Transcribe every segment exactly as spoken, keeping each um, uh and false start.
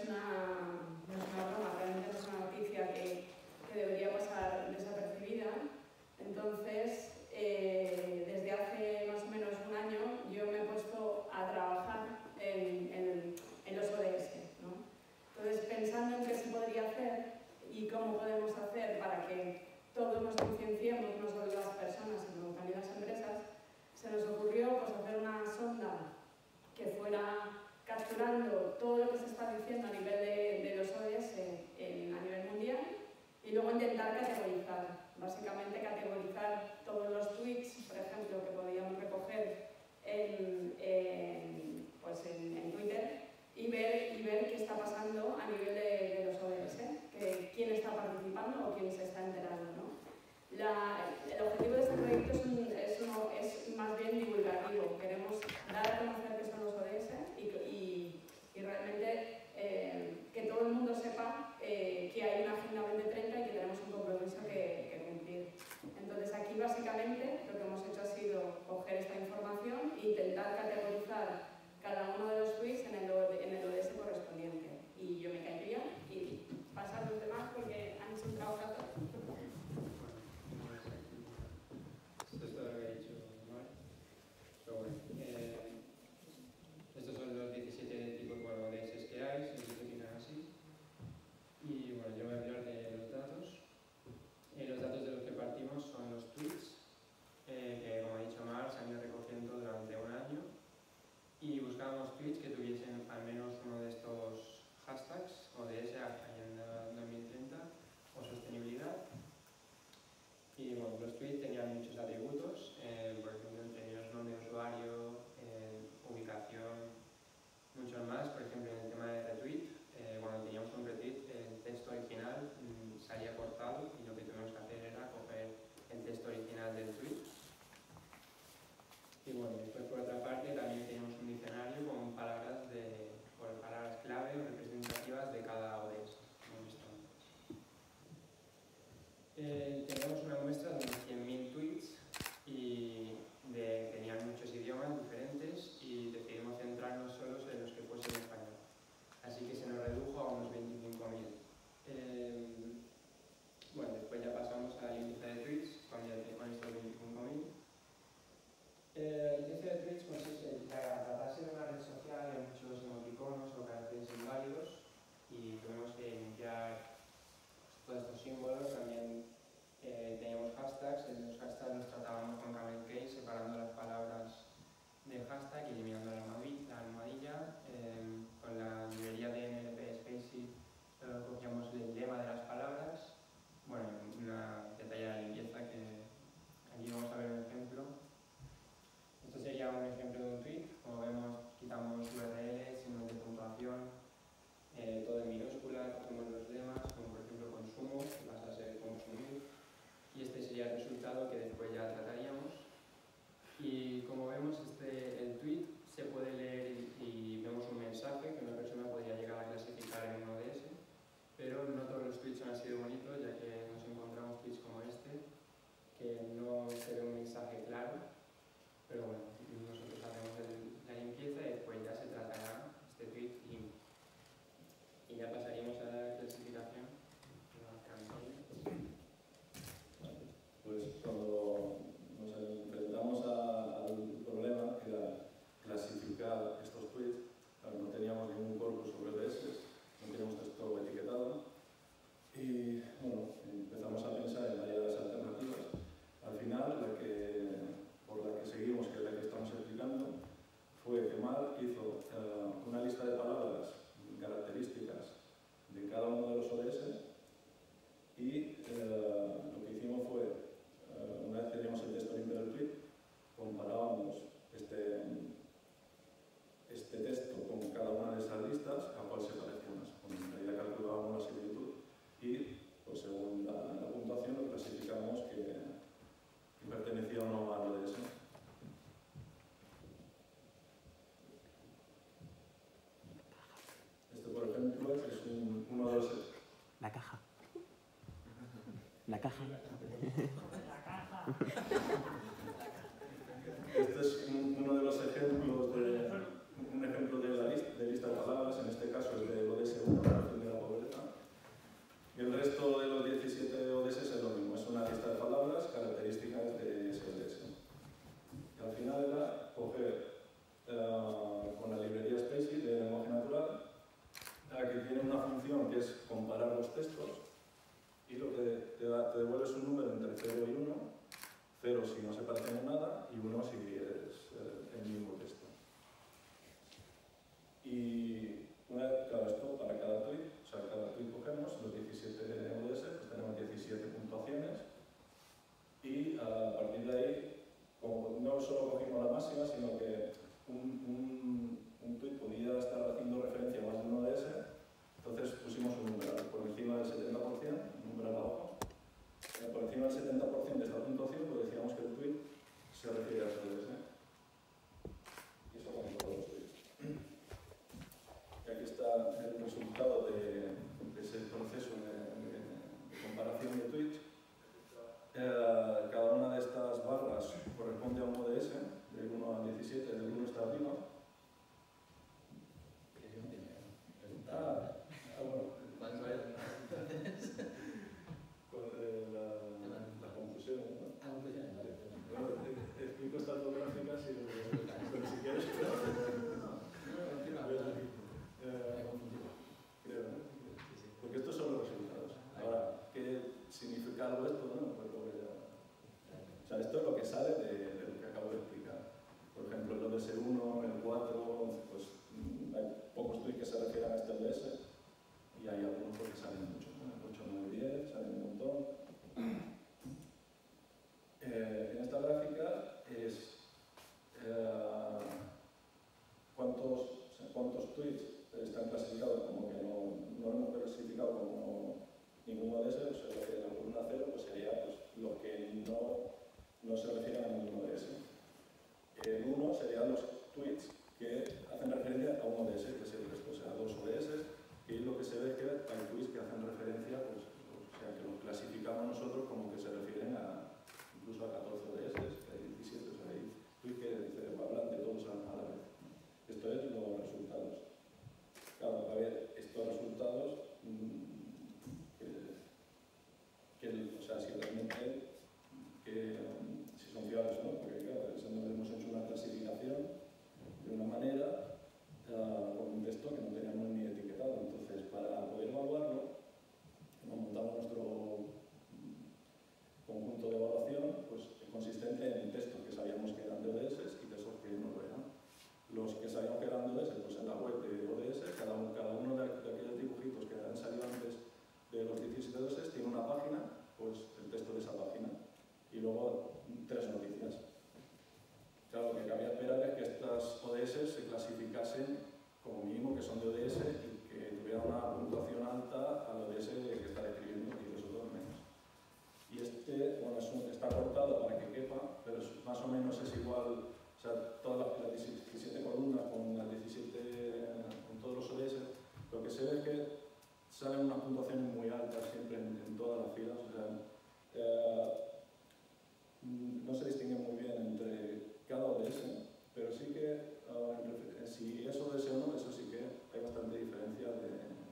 una, no es una broma, realmente no es una noticia que, que debería pasar desapercibida. Entonces, eh, desde hace más o menos un año yo me he puesto a trabajar en, en, en los O D S, ¿no? Entonces, pensando en qué se podría hacer y cómo podemos hacer para que todos nos concienciemos, no solo las personas, sino también las empresas, se nos ocurrió pues, hacer una sonda que fuera capturando todo lo que se está diciendo a nivel de, de los O D S en, a nivel mundial y luego intentar categorizar, básicamente categorizar todos los tweets, por ejemplo, que podíamos recoger en, en, pues en, en Twitter y ver, y ver qué está pasando a nivel de, de los O D S, que, quién está participando o quién se está enterando, ¿no? La, el objetivo de este proyecto es, un, es, uno, es más bien divulgativo. Queremos dar a conocer qué son los O D S y, y, y realmente eh, que todo el mundo sepa eh, que hay una Agenda veinte treinta y que tenemos un compromiso que, que cumplir. Entonces aquí básicamente lo que hemos hecho ha sido coger esta información e intentar categorizar cada uno de los tweets en el, en el O D S correspondiente. Y yo me caería y pasar a los demás porque han hecho un trabajo. Esto es todo lo que he dicho, ¿vale? Pero bueno, eh, estos son los diecisiete tipos de O D S que hay, se definen así. Y bueno, yo voy a hablar de los datos. Eh, los datos de los que partimos son los tweets, eh, que como ha dicho Mar, se han ido recogiendo durante un año. Y buscábamos tweets que tuviesen al menos uno de estos hashtags, O D S, Agenda dos mil treinta o sostenibilidad. Y bueno, los tweets tenían muchos atributos, eh, por ejemplo, tenían nombre de usuario, eh, ubicación, muchos más. Por ejemplo, en el tema de retweet, eh, cuando teníamos un retweet, el texto original mmm, salía cortado y lo que tuvimos que hacer era coger el texto original del tweet. Y bueno, después por otra parte también tenemos un diccionario con palabras, de, con palabras clave o representativas de cada O D S. Eh, tenemos una muestra de unos cien mil tweets y de, tenían muchos idiomas diferentes y decidimos centrarnos solo en los que fuesen en español. Así que se nos redujo a unos veinticinco mil. Eh, bueno, después ya pasamos al índice de tweets con, con estos veinticinco mil. Eh, el índice de tweets consiste en tratarse de una red social en muchos emoticonos o caracteres inválidos y tuvimos que limpiar todos estos símbolos. También eh, teníamos hashtags. En los hashtags los tratábamos con camel case, separando las palabras del hashtag y eliminando la almohadilla. Eh, con la librería de N L P Spacey eh, cogíamos el lema de las palabras. Bueno, una detallada limpieza que aquí vamos a ver un ejemplo. Esto sería un ejemplo de un tweet. Como vemos, quitamos U R Ls, signos de puntuación, eh, todo en minúscula, cogemos los lemas, como por ejemplo consumo, que pasa a ser consumir, y este sería el resultado que después ya trataríamos. Y como vemos, este, el tweet se puede leer y, y vemos un mensaje que una persona podría llegar a clasificar en un O D S, pero no todos los tweets han sido bonitos, ya que nos encontramos tweets como este, que no se ve un mensaje claro. Pero bueno, nosotros hacemos el, la limpieza y después ya se tratará este tweet limpio. Y ya pasaríamos a la clasificación. Pues cuando nos enfrentamos a, al problema que era clasificar estos tweets, no teníamos ningún corpus sobre O D S, no teníamos texto etiquetado y bueno, empezamos a pensar en varias alternativas. Al final, la que por la que seguimos, que es la que estamos explicando, fue que Mar hizo uh, una lista de palabras características de cada uno de los O D S y uh, lo que hicimos fue, uh, una vez que teníamos el texto limpio del tweet, comparábamos este, este texto con cada una de esas listas a cuál se parecía más. En realidad calculábamos la similitud y pues, según la, la puntuación lo clasificamos que que pertenecía a una O D S. Este, por ejemplo, es un, uno de los... La caja. La caja. Este es un, uno de los ejemplos de, un ejemplo de la lista de, lista de palabras, en este caso es del O D S uno. si no se parecen en nada y uno si es eh, el mismo texto. Y una vez, claro, esto para cada tweet, o sea, cada tweet cogemos los diecisiete O D S, pues tenemos diecisiete puntuaciones y a partir de ahí, como no solo cogimos la máxima, sino que un, un, un tweet podía estar haciendo referencia a más de un O D S, entonces pusimos un numeral por encima del setenta por ciento, un numeral abajo. Por encima del setenta por ciento de esta puntuación, pues decíamos que el tweet se refiere a ese O D S. Y eso con todos los tweets. Y aquí está el resultado de, de ese proceso de, de, de comparación de tweets. Eh, cada una de estas barras corresponde a un O D S, del uno al diecisiete, del uno está arriba. Ah, ah bueno. Con eh, la, la conclusión, ¿no? Ah, conclusión. Bueno, te, te explico estas dos gráficas y pero si quieres. Porque estos son los resultados. Ahora, ¿qué significa algo esto? No? Pues lo que ya... O sea, esto es lo que sale de, de lo que acabo de explicar. Por ejemplo, el O D S uno, el cuatro, pues hay pocos tweets que se refieran a este O D S y hay algunos que salen mucho, ¿no? El ocho, nueve, diez, salen un montón. Eh, en esta gráfica es eh, cuántos, o sea, cuántos tweets están clasificados como que no, no hemos clasificado como ningún O D S, o sea, lo que de la columna cero pues sería pues, los que no, no se refieren a ningún O D S. El uno serían los tweets que hacen referencia a un O D S, que es el resto, o sea, dos O D S, y lo que se ve es que hay tweets que hacen referencia, pues, o sea, que los clasificamos nosotros como que se refieren a incluso a catorce O D S, que hay diecisiete, o sea, hay tweets que dice, hablan de todos a la vez. Esto es los resultados. Claro, a ver, estos resultados, que, que, o sea, si realmente, que, si son fiables o no, porque claro, hemos hecho una clasificación de una manera uh, con un texto que no teníamos ni etiquetado. Entonces, para poder evaluarlo, hemos montado nuestro conjunto de evaluación pues, consistente en textos que sabíamos que eran de O D S y textos que no lo eran. Los que sabíamos que eran de O D S, pues en la web de O D S, cada uno, cada uno de, de aquellos dibujitos que han salido antes de los diecisiete O D S tiene una página, pues el texto de esa página, y luego tres noticias. Claro, lo que cabía esperar es que estas O D S se clasificasen como mínimo que son de O D S y que tuvieran una puntuación alta al O D S que está describiendo y los otros menos. Y este, bueno, es un, está cortado para que quepa, pero es, más o menos es igual. O sea, todas las diecisiete columnas con las diecisiete, con todos los O D S, lo que se ve es que salen unas puntuaciones muy altas siempre en, en todas las filas. O sea, eh, no se distingue muy bien entre cada O D S, pero sí que uh, si es O D S o no, eso sí que hay bastante diferencia de,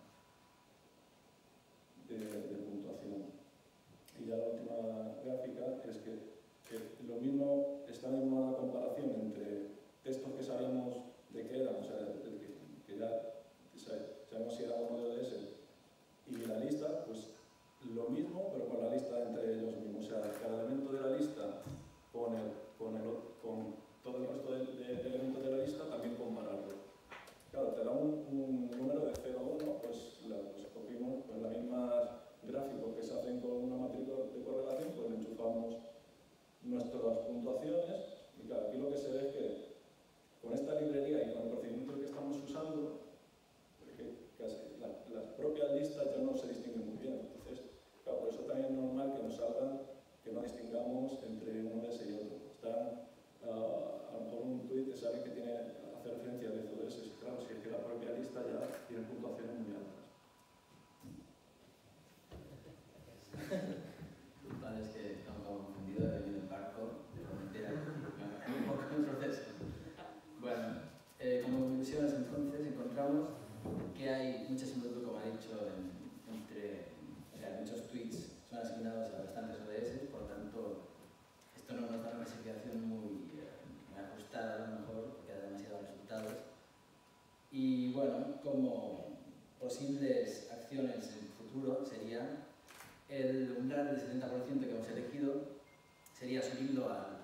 de, de puntuación. Y ya la última gráfica es que, que lo mismo, esta misma comparación entre textos que sabíamos de qué eran, o sea, de que, que ya sabemos si era uno de O D S, y la lista, pues lo mismo, pero con la lista entre ellos mismos. O sea, cada elemento de la lista con, el, con, el, con todo el resto de, de, de elementos de la lista también compararlo. Claro, te da un, un número de cero a uno, pues, la, pues cogimos pues, las mismas gráficos que se hacen con una matriz de correlación, pues le enchufamos nuestras puntuaciones y claro, aquí lo que se ve es que con esta librería y con el procedimiento que estamos usando, porque casi la, las propias listas ya no se distinguen muy bien. Entonces, claro, por eso también es normal que nos salgan, que no distingamos entre un O D S y otro. Está, uh, a lo mejor un tweet es alguien que tiene, hace referencia a diez O D S, claro, si es que la propia lista ya tiene puntuaciones muy altas. Vale, es que estamos confundidos de venir el barco de la mentira un poco en el proceso. Bueno, eh, como conclusiones entonces encontramos que hay mucha similitud, como ha dicho, en, entre o sea, muchos tweets son asignados a bastantes O D S, por lo tanto esto no nos da una clasificación muy, eh, muy ajustada a lo mejor, porque da demasiados resultados. Y bueno, como posibles acciones en el futuro serían el umbral del setenta por ciento que hemos elegido, sería subirlo al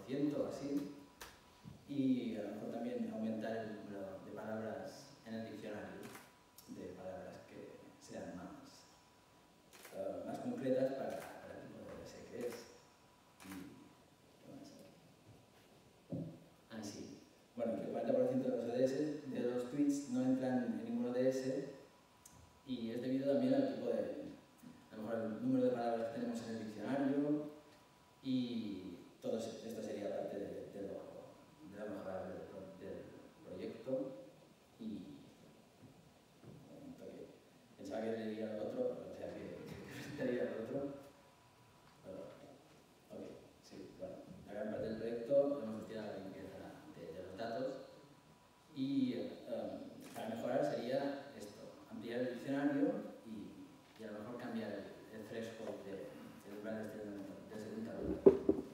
ciento o así, y a lo mejor también aumentar el número de palabras en el diccionario, de palabras que sean más, uh, más concretas para, para el tipo de O D S que es. Y, ¿qué más hay? Ah, sí. Bueno, que el cuarenta por ciento de los O D S, de los tweets, no entran en ningún O D S, y es debido también al tipo de, a lo mejor el número de palabras que tenemos en el diccionario, y todo esto sería parte de, de, lo, de lo mejorable del, del proyecto. Y bueno, que pensaba que leería lo otro, o sea que presentaría lo otro. Pero, ok, sí, bueno, la gran parte del proyecto hemos destinado a la limpieza de, de los datos, y um, para mejorar sería esto, ampliar el diccionario y, y a lo mejor cambiar el, el threshold de, del umbral de setenta alumnos.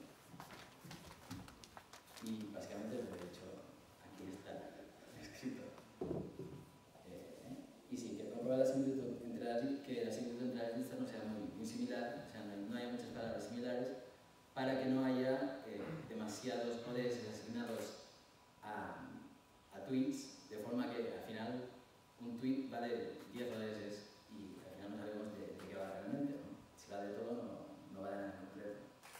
Y básicamente lo he hecho, aquí está escrito. Eh, y sí, que comprobar la similitud entre las, que la similitud entre las listas no sea muy, muy similar, o sea, no, hay, no haya muchas palabras similares, para que no haya eh, demasiados O D S asignados a, a tweets, de forma que al final un tweet vale diez O D S y al final no sabemos de, de qué va realmente, ¿no? Si va de todo, no, no va de nada en concreto.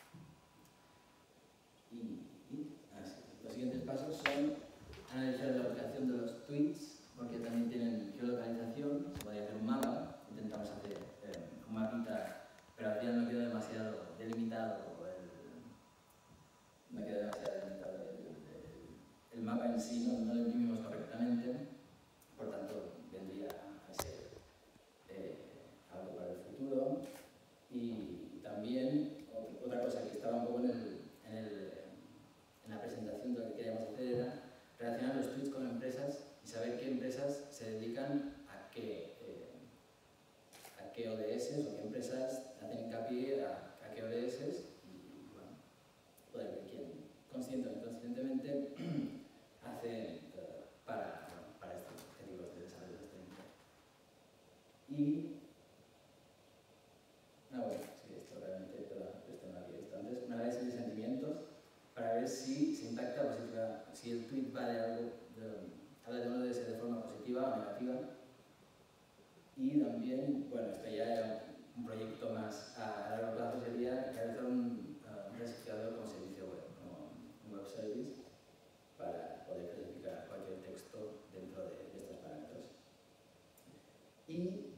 Y, y así. Los siguientes pasos son analizar la aplicación de los tweets, porque también tienen geolocalización. Se podría hacer un mapa, intentamos hacer eh, un mapita, pero al final no queda demasiado delimitado el, no queda demasiado delimitado el, el, el mapa en sí, no, no lo imprimimos correctamente, por tanto vendría a ser eh, algo para el futuro. Y también otra cosa que estaba un poco en, el, en, el, en la presentación de lo que queríamos hacer era relacionar los tweets con empresas y saber qué empresas se dedican a qué, eh, a qué O D S o qué empresas hacen hincapié a, a qué O D S y bueno, poder ver quién consciente o inconscientemente hace uh, para, bueno, para estos objetivos de desarrollo sostenible. Y ah, bueno, sí, esto realmente, perdón, esto no lo había visto antes, una vez de sentimientos, para ver si se impacta positiva, si el tweet va de algo, de, habla de uno de ese de forma positiva o negativa. Y también, bueno, esto ya era un proyecto más a, a largo plazo, sería realizar un, uh, un clasificador como servicio web, como un web service, para poder clasificar cualquier texto dentro de, de estos parámetros. Y